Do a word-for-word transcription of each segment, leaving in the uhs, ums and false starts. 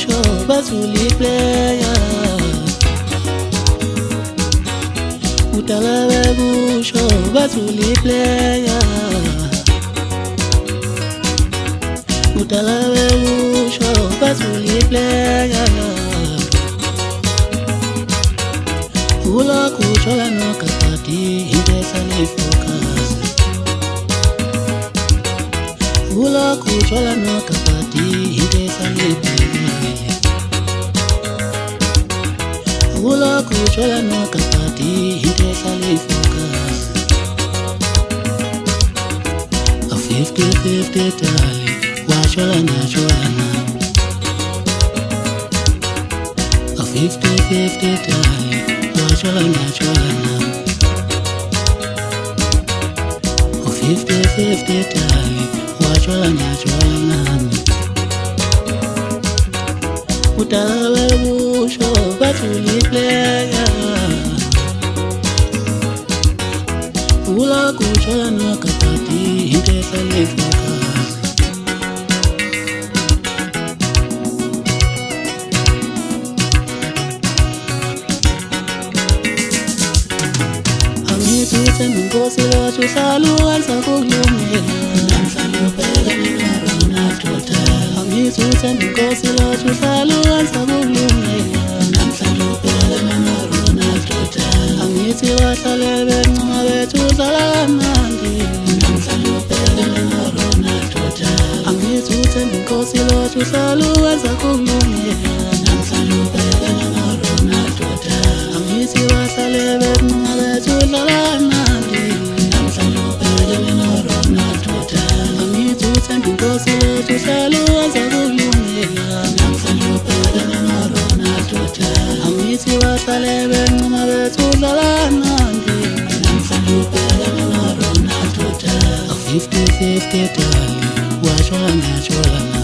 kusho bazuli player Utalawe kusho bazuli player Utalawe kusho bazuli player Ula kusho la no kapati intesa ni focus Ula kusho la no kapati intesa ni play Ula kusho la no kapati intesa ni focus A fifty fifty tali washola na shola A fifty fifty tali washola na shola A fifty fifty tali washola na shola Utalawe kusho bazuli player Ula kusho la no kapati intesa ni focus Amituze mungosi lo chusalu ansa kuglumela Namsalu pega mina rona tota Amituze mungosi lo chusalu ansa kuglumela Namsalu pega mina rona tota Amiti wasalebe ngabe chusalamandi Namsalu pega mina rona tota Amituze mungosi lo chusalu ansa kuglumela Namsalu pega mina rona tota Amiti wasalebe ngabe chusalamandi Namsalu pega mina rona tota Amituze mungosi lo chusalu ansa kuglumela Namsalu pega mina rona tota Amiti wasalebe ngabe chusalamandi Namsalu pega mina rona tota A fifty fifty tali washola na shola na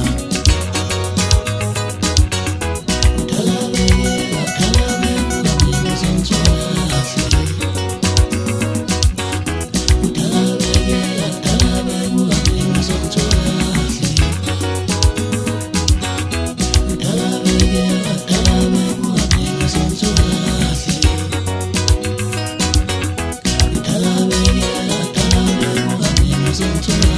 Utalawe utalawe kuamini zonzola Utalawe utalawe kuamini zonzola Utalawe utalawe kuamini zonzola Utalawe utalawe kuamini zonzola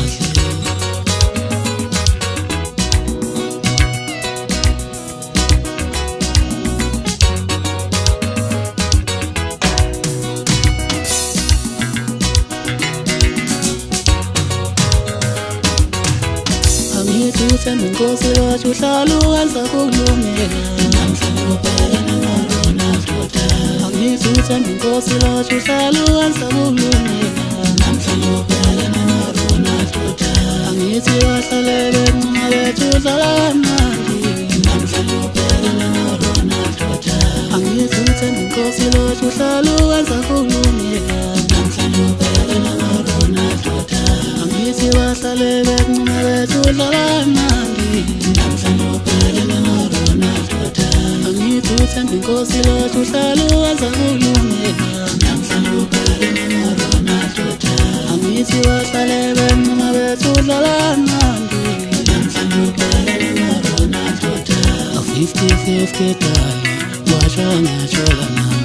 Amituze mungosi lo chusalu ansa kuglumela Namsalu pega mina rona tota Amituze mungosi lo chusalu ansa kuglumela Namsalu pega mina rona tota Amiti wasalebe ngabe chusalamandi Namsalu pega mina rona tota Amituze mungosi lo chusalu ansa kuglumela Namsalu pega mina rona tota Amiti wasalebe ngabe chusalamandi Namsalu pega mina rona tota Amituze mungosi lo chusalu ansa kuglumela Namsalu pega mina rona tota Amiti wasalebe ngabe chusalamandi Namsalu pega mina rona tota A fifty fifty tali washola na shola na